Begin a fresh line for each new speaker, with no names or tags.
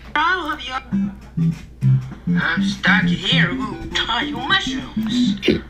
I'll help you. I'm stuck here. Ooh, tiny mushrooms.